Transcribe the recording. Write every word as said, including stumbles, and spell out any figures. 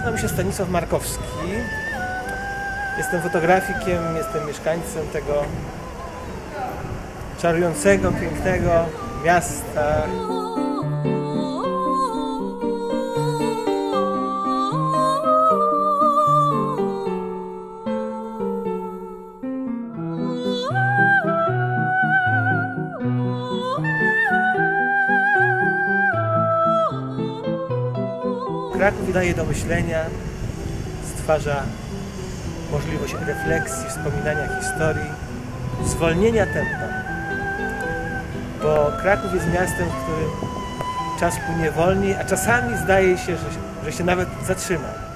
Nazywam się Stanisław Markowski. Jestem fotografikiem, jestem mieszkańcem tego czarującego, pięknego miasta. Kraków daje do myślenia, stwarza możliwość refleksji, wspominania historii, zwolnienia tempa. Bo Kraków jest miastem, w którym czas płynie wolniej, a czasami zdaje się, że, że się nawet zatrzyma.